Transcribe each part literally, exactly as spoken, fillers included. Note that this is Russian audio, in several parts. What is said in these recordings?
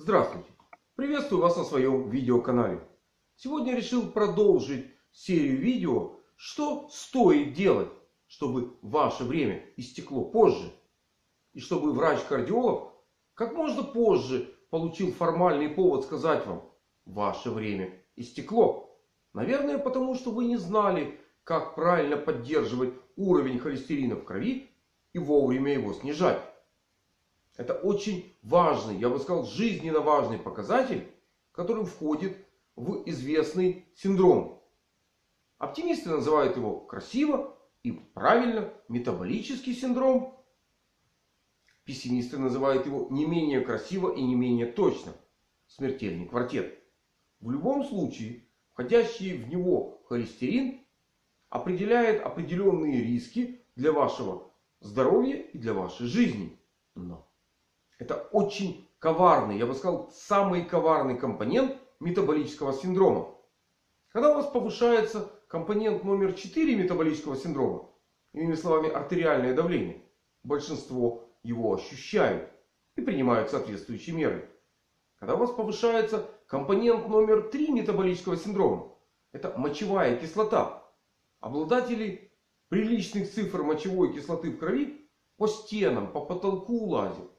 Здравствуйте! Приветствую вас на своем видеоканале. Сегодня решил продолжить серию видео, что стоит делать, чтобы ваше время истекло позже. И чтобы врач-кардиолог как можно позже получил формальный повод сказать вам: ваше время истекло. Наверное, потому что вы не знали, как правильно поддерживать уровень холестерина в крови и вовремя его снижать. Это очень важный, я бы сказал, жизненно важный показатель, который входит в известный синдром. Оптимисты называют его красиво и правильно метаболический синдром. Пессимисты называют его не менее красиво и не менее точно смертельный квартет. В любом случае, входящий в него холестерин определяет определенные риски для вашего здоровья и для вашей жизни. Но это очень коварный, я бы сказал, самый коварный компонент метаболического синдрома. Когда у вас повышается компонент номер четыре метаболического синдрома, иными словами артериальное давление, большинство его ощущают и принимают соответствующие меры. Когда у вас повышается компонент номер три метаболического синдрома, это мочевая кислота. Обладатели приличных цифр мочевой кислоты в крови по стенам, по потолку лазят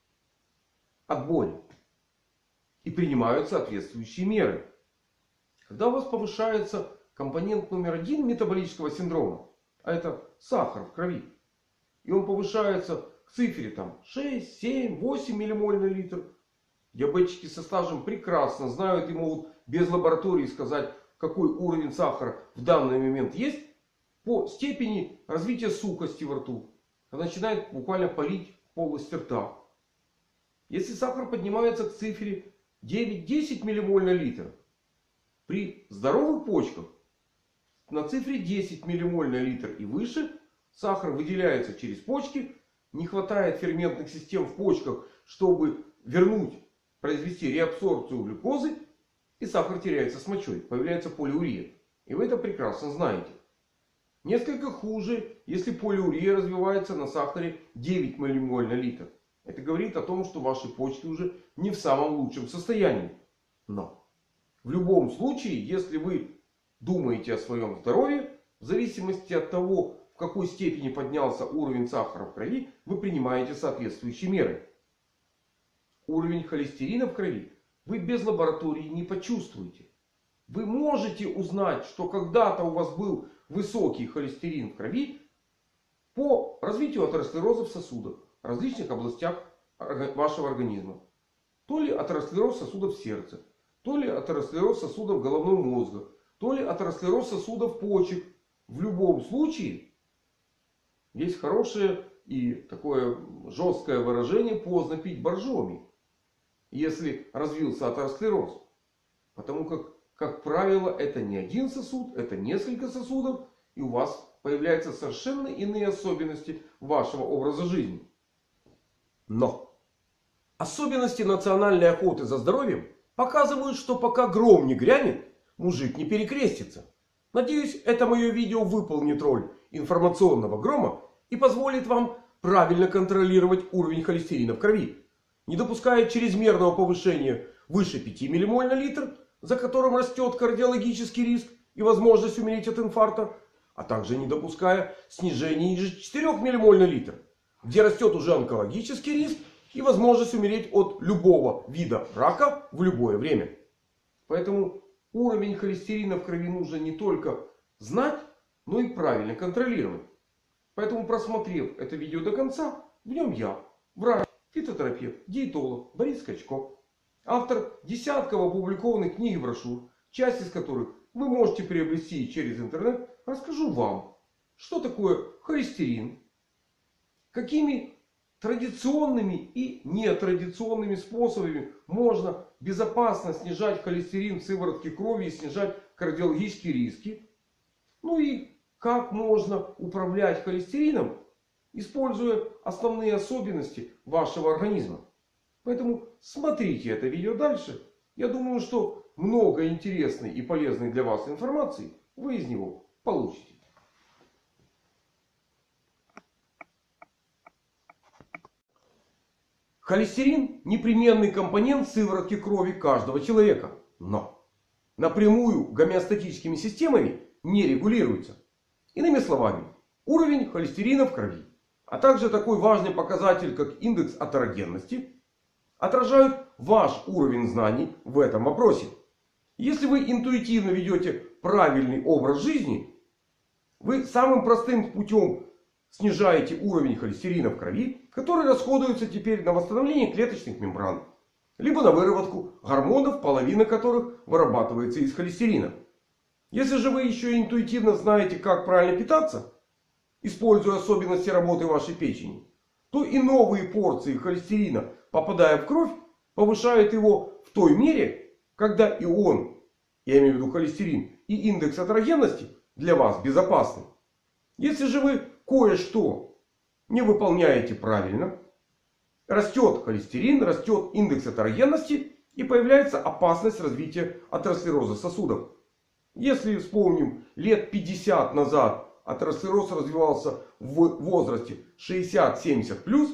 от боли и принимают соответствующие меры. Когда у вас повышается компонент номер один метаболического синдрома, а это сахар в крови, и он повышается к цифре там, шесть, семь, восемь миллимоль на литр, диабетчики со стажем прекрасно знают и могут без лаборатории сказать, какой уровень сахара в данный момент есть по степени развития сухости во рту. Когда начинает буквально палить полость рта. Если сахар поднимается к цифре девять-десять миллимоль на литр, при здоровых почках на цифре десять миллимоль на литр и выше сахар выделяется через почки. Не хватает ферментных систем в почках, чтобы вернуть, произвести реабсорбцию глюкозы. И сахар теряется с мочой. Появляется полиурия. И вы это прекрасно знаете. Несколько хуже, если полиурия развивается на сахаре девять миллимоль на литр. Это говорит о том, что ваши почки уже не в самом лучшем состоянии. Но в любом случае, если вы думаете о своем здоровье, в зависимости от того, в какой степени поднялся уровень сахара в крови, вы принимаете соответствующие меры. Уровень холестерина в крови вы без лаборатории не почувствуете. Вы можете узнать, что когда-то у вас был высокий холестерин в крови по развитию атеросклероза в сосудах в различных областях вашего организма. То ли атеросклероз сосудов сердца, то ли атеросклероз сосудов головного мозга, то ли атеросклероз сосудов почек. В любом случае есть хорошее и такое жесткое выражение: поздно пить боржоми, если развился атеросклероз. Потому как, как правило, это не один сосуд, это несколько сосудов. И у вас появляются совершенно иные особенности вашего образа жизни. Но особенности национальной охоты за здоровьем показывают, что пока гром не грянет, мужик не перекрестится. Надеюсь, это мое видео выполнит роль информационного грома и позволит вам правильно контролировать уровень холестерина в крови, не допуская чрезмерного повышения выше пяти миллимоль на литр, за которым растет кардиологический риск и возможность умереть от инфаркта, а также не допуская снижения ниже четырёх миллимоль на литр, где растет уже онкологический риск и возможность умереть от любого вида рака в любое время. Поэтому уровень холестерина в крови нужно не только знать, но и правильно контролировать. Поэтому, просмотрев это видео до конца, в нем я, врач, фитотерапевт, диетолог Борис Скачко, автор десятков опубликованных книг и брошюр, часть из которых вы можете приобрести через интернет, расскажу вам, что такое холестерин, какими традиционными и нетрадиционными способами можно безопасно снижать холестерин в сыворотке крови и снижать кардиологические риски. Ну и как можно управлять холестерином, используя основные особенности вашего организма. Поэтому смотрите это видео дальше. Я думаю, что много интересной и полезной для вас информации вы из него получите. Холестерин – непременный компонент сыворотки крови каждого человека. Но напрямую гомеостатическими системами не регулируется. Иными словами, уровень холестерина в крови, а также такой важный показатель, как индекс атерогенности, отражают ваш уровень знаний в этом вопросе. Если вы интуитивно ведете правильный образ жизни, вы самым простым путем снижаете уровень холестерина в крови, который расходуется теперь на восстановление клеточных мембран, либо на выработку гормонов, половина которых вырабатывается из холестерина. Если же вы еще интуитивно знаете, как правильно питаться, используя особенности работы вашей печени, то и новые порции холестерина, попадая в кровь, повышают его в той мере, когда и он, я имею в виду холестерин, и индекс атерогенности для вас безопасны. Если же вы кое-что не выполняете правильно, растет холестерин, растет индекс атерогенности и появляется опасность развития атеросклероза сосудов. Если вспомним, лет пятьдесят назад атеросклероз развивался в возрасте шестьдесят-семьдесят плюс.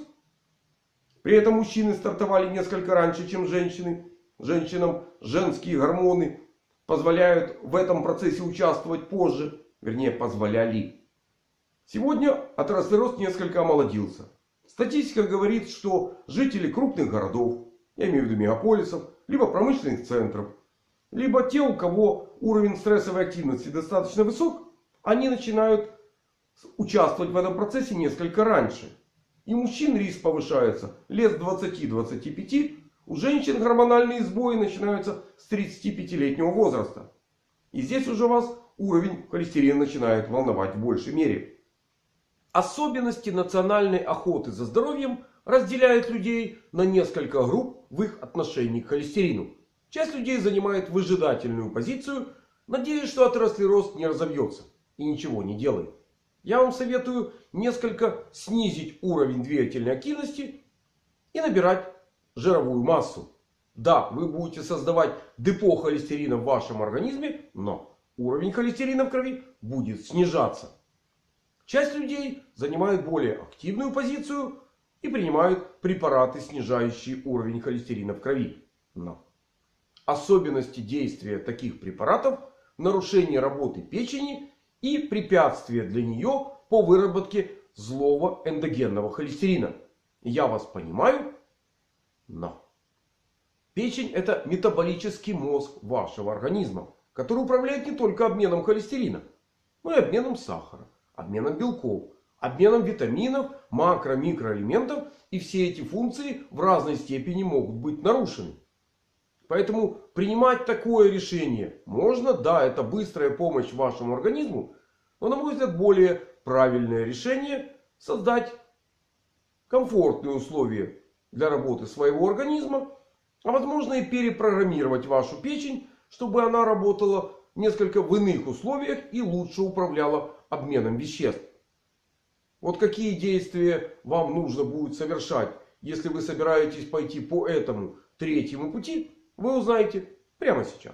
При этом мужчины стартовали несколько раньше, чем женщины. Женщинам женские гормоны позволяют в этом процессе участвовать позже. Вернее, позволяли. Сегодня атеросклероз несколько омолодился. Статистика говорит, что жители крупных городов, я имею в виду мегаполисов, либо промышленных центров, либо те, у кого уровень стрессовой активности достаточно высок, они начинают участвовать в этом процессе несколько раньше. И у мужчин риск повышается лет с двадцати-двадцати пяти. У женщин гормональные сбои начинаются с тридцатипятилетнего возраста. И здесь уже вас уровень холестерина начинает волновать в большей мере. Особенности национальной охоты за здоровьем разделяют людей на несколько групп в их отношении к холестерину. Часть людей занимает выжидательную позицию, надеясь, что атеросклероз не разовьется и ничего не делает. Я вам советую несколько снизить уровень двигательной активности и набирать жировую массу. Да, вы будете создавать депо холестерина в вашем организме, но уровень холестерина в крови будет снижаться. Часть людей занимает более активную позицию и принимают препараты, снижающие уровень холестерина в крови. Но особенности действия таких препаратов, нарушение работы печени и препятствия для нее по выработке злого эндогенного холестерина. Я вас понимаю, но печень — это метаболический мозг вашего организма, который управляет не только обменом холестерина, но и обменом сахара, обменом белков, обменом витаминов, макро- микроэлементов. И все эти функции в разной степени могут быть нарушены. Поэтому принимать такое решение можно. Да, это быстрая помощь вашему организму. Но, на мой взгляд, более правильное решение — создать комфортные условия для работы своего организма. А возможно и перепрограммировать вашу печень, чтобы она работала несколько в иных условиях и лучше управляла обменом веществ. Вот какие действия вам нужно будет совершать, если вы собираетесь пойти по этому третьему пути, вы узнаете прямо сейчас.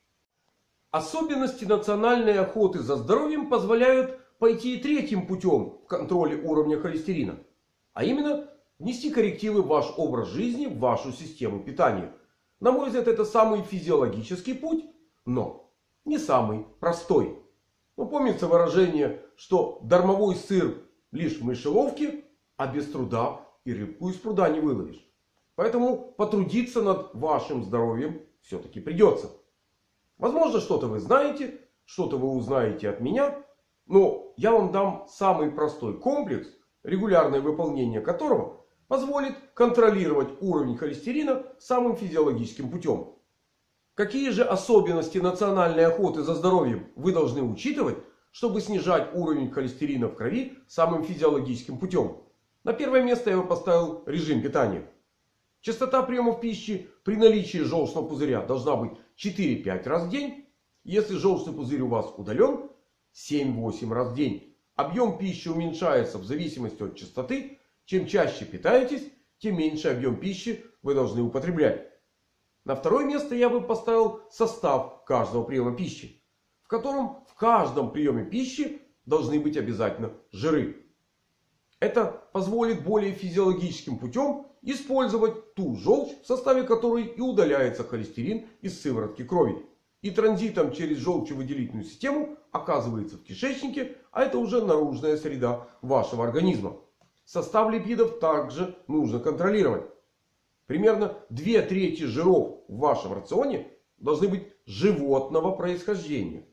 Особенности национальной охоты за здоровьем позволяют пойти и третьим путем в контроле уровня холестерина. А именно, внести коррективы в ваш образ жизни, в вашу систему питания. На мой взгляд, это самый физиологический путь, но не самый простой. Ну, помнится выражение, что дармовой сыр лишь в мышеловке, а без труда и рыбку из пруда не выловишь. Поэтому потрудиться над вашим здоровьем все-таки придется. Возможно, что-то вы знаете, что-то вы узнаете от меня. Но я вам дам самый простой комплекс, регулярное выполнение которого позволит контролировать уровень холестерина самым физиологическим путем. Какие же особенности национальной охоты за здоровьем вы должны учитывать, чтобы снижать уровень холестерина в крови самым физиологическим путем? На первое место я бы поставил режим питания. Частота приемов пищи при наличии желчного пузыря должна быть четыре-пять раз в день. Если желчный пузырь у вас удален, семь-восемь раз в день. Объем пищи уменьшается в зависимости от частоты. Чем чаще питаетесь, тем меньше объем пищи вы должны употреблять. На второе место я бы поставил состав каждого приема пищи, в котором в каждом приеме пищи должны быть обязательно жиры. Это позволит более физиологическим путем использовать ту желчь, в составе которой и удаляется холестерин из сыворотки крови. И транзитом через желчевыделительную систему оказывается в кишечнике, а это уже наружная среда вашего организма. Состав липидов также нужно контролировать. Примерно две трети жиров в вашем рационе должны быть животного происхождения.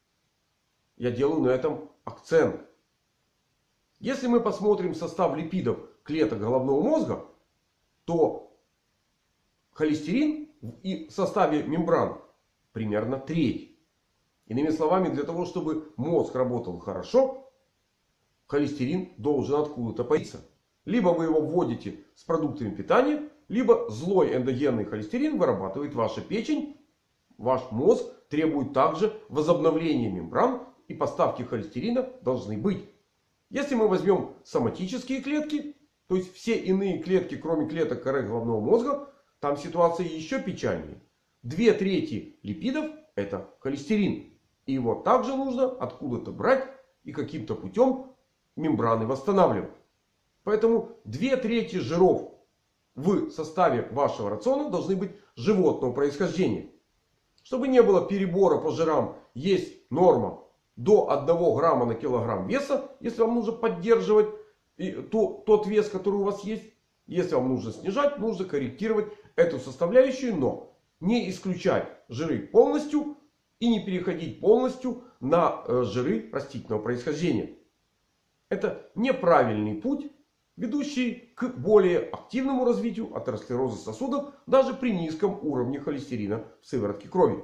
Я делаю на этом акцент. Если мы посмотрим состав липидов клеток головного мозга, то холестерин в составе мембран примерно треть. Иными словами, для того, чтобы мозг работал хорошо, холестерин должен откуда-то появиться. Либо вы его вводите с продуктами питания, либо злой эндогенный холестерин вырабатывает ваша печень. Ваш мозг требует также возобновления мембран, и поставки холестерина должны быть. Если мы возьмем соматические клетки, то есть все иные клетки, кроме клеток коры головного мозга, там ситуация еще печальнее. Две трети липидов — это холестерин. И его также нужно откуда-то брать и каким-то путем мембраны восстанавливать. Поэтому две трети жиров в составе вашего рациона должны быть животного происхождения. Чтобы не было перебора по жирам, есть норма до одного грамма на килограмм веса. Если вам нужно поддерживать то, тот вес, который у вас есть. Если вам нужно снижать, нужно корректировать эту составляющую. Но не исключать жиры полностью и не переходить полностью на жиры растительного происхождения. Это неправильный путь, ведущий к более активному развитию атеросклероза сосудов даже при низком уровне холестерина в сыворотке крови.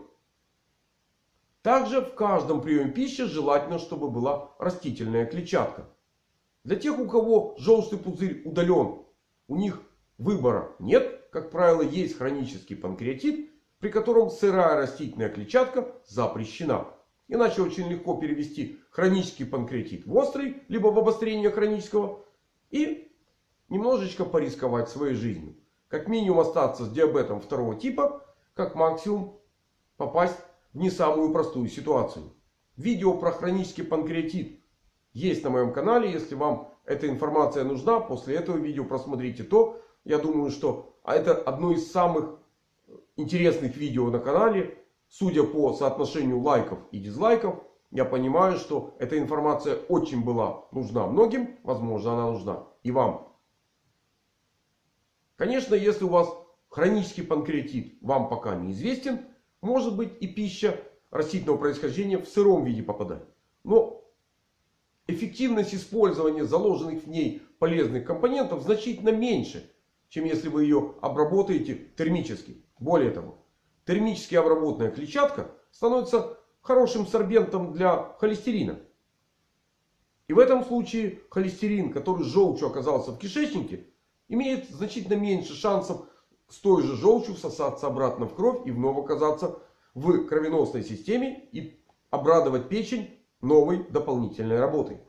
Также в каждом приеме пищи желательно, чтобы была растительная клетчатка. Для тех, у кого желчный пузырь удален, у них выбора нет. Как правило, есть хронический панкреатит, при котором сырая растительная клетчатка запрещена. Иначе очень легко перевести хронический панкреатит в острый, либо в обострение хронического. И немножечко порисковать своей жизнью. Как минимум остаться с диабетом второго типа. Как максимум попасть в не самую простую ситуацию. Видео про хронический панкреатит есть на моем канале. Если вам эта информация нужна, после этого видео просмотрите то. Я думаю, что а это одно из самых интересных видео на канале. Судя по соотношению лайков и дизлайков, я понимаю, что эта информация очень была нужна многим. Возможно, она нужна и вам. Конечно, если у вас хронический панкреатит вам пока неизвестен, может быть и пища растительного происхождения в сыром виде попадает. Но эффективность использования заложенных в ней полезных компонентов значительно меньше, чем если вы ее обработаете термически. Более того, термически обработанная клетчатка становится хорошим сорбентом для холестерина. И в этом случае холестерин, который с желчью оказался в кишечнике, имеет значительно меньше шансов с той же желчью всосаться обратно в кровь и вновь оказаться в кровеносной системе и обрадовать печень новой дополнительной работой.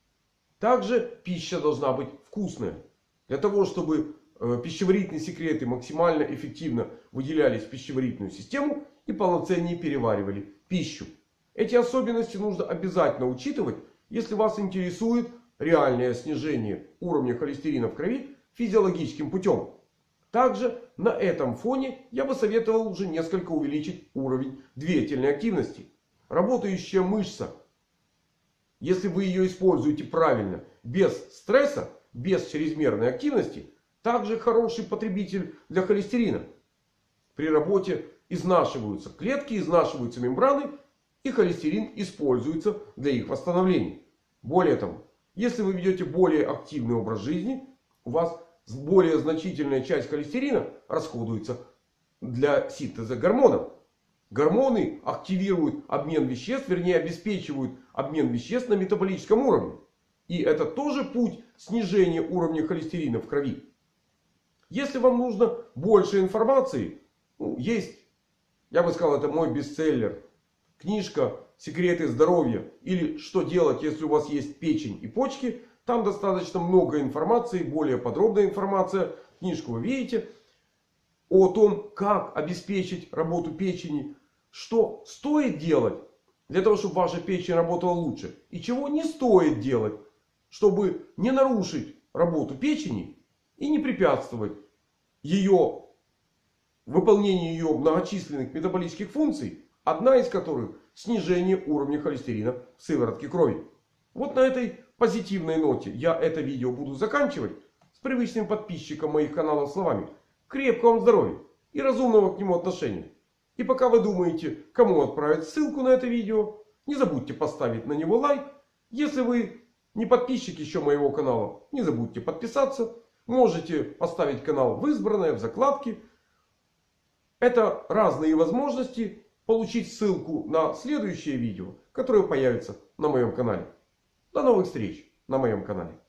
Также пища должна быть вкусная. Для того, чтобы пищеварительные секреты максимально эффективно выделялись в пищеварительную систему и полноценнее переваривали пищу. Эти особенности нужно обязательно учитывать, если вас интересует реальное снижение уровня холестерина в крови физиологическим путем. Также на этом фоне я бы советовал уже несколько увеличить уровень двигательной активности. Работающая мышца, если вы ее используете правильно, без стресса, без чрезмерной активности, также хороший потребитель для холестерина. При работе изнашиваются клетки, изнашиваются мембраны, и холестерин используется для их восстановления. Более того, если вы ведете более активный образ жизни, у вас более значительная часть холестерина расходуется для синтеза гормонов. Гормоны активируют обмен веществ, вернее обеспечивают обмен веществ на метаболическом уровне. И это тоже путь снижения уровня холестерина в крови. Если вам нужно больше информации, ну, есть, я бы сказал, это мой бестселлер. Книжка «Секреты здоровья» или «Что делать, если у вас есть печень и почки». Там достаточно много информации, более подробная информация. Книжку вы видите. О том, как обеспечить работу печени. Что стоит делать для того, чтобы ваша печень работала лучше. И чего не стоит делать, чтобы не нарушить работу печени и не препятствовать ее выполнение ее многочисленных метаболических функций, одна из которых снижение уровня холестерина в сыворотке крови. Вот на этой позитивной ноте я это видео буду заканчивать с привычным подписчикам моих каналов словами: крепкого вам здоровья и разумного к нему отношения. И пока вы думаете, кому отправить ссылку на это видео, не забудьте поставить на него лайк. Если вы не подписчик еще моего канала, не забудьте подписаться. Можете поставить канал в избранное, в закладки. Это разные возможности получить ссылку на следующее видео, которое появится на моем канале. До новых встреч на моем канале.